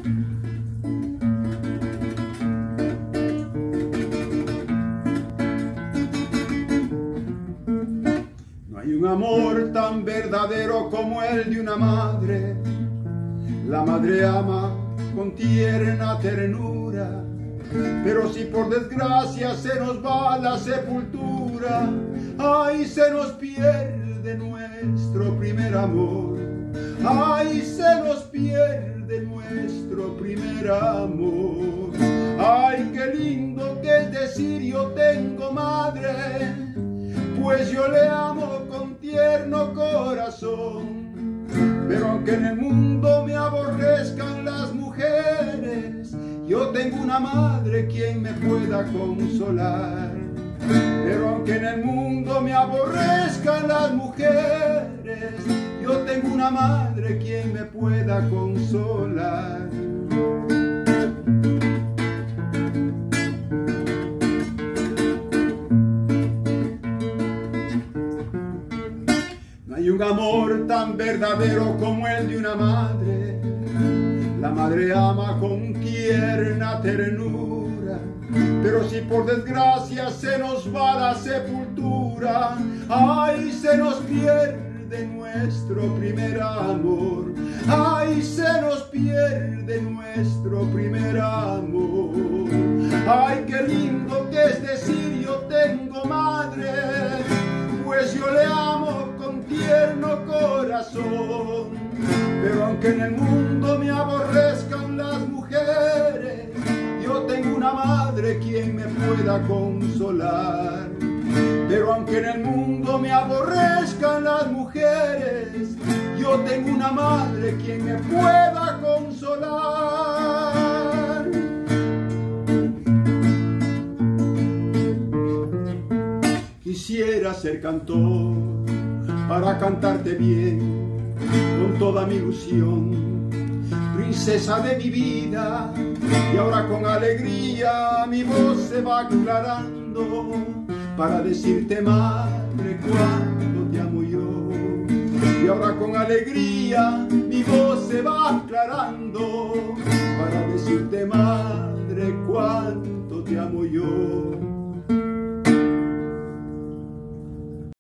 No hay un amor tan verdadero como el de una madre. La madre ama con tierna ternura, pero si por desgracia se nos va a la sepultura, ay, se nos pierde nuestro primer amor. Ay, se nos pierde nuestro primer amor. Ay, qué lindo que es decir yo tengo madre, pues yo le amo con tierno corazón. Pero aunque en el mundo me aborrezcan las mujeres, yo tengo una madre quien me pueda consolar. Pero aunque en el mundo me aborrezcan las mujeres, yo tengo una madre quien me pueda consolar. No hay un amor tan verdadero como el de una madre. La madre ama con tierna ternura, pero si por desgracia se nos va la sepultura, ay, se nos pierde nuestro primer amor. Ay, se nos pierde nuestro primer amor. Ay, qué lindo que es decir yo tengo madre, pues yo le amo con tierno corazón. Pero aunque en el mundo me aborrezcan las mujeres, yo tengo una madre quien me pueda consolar. Pero aunque en el mundo me aborrezcan las mujeres, yo tengo una madre quien me pueda consolar. Quisiera ser cantor para cantarte bien con toda mi ilusión, princesa de mi vida, y ahora con alegría mi voz se va aclarando para decirte madre cuánto te amo yo. Y ahora con alegría mi voz se va aclarando para decirte madre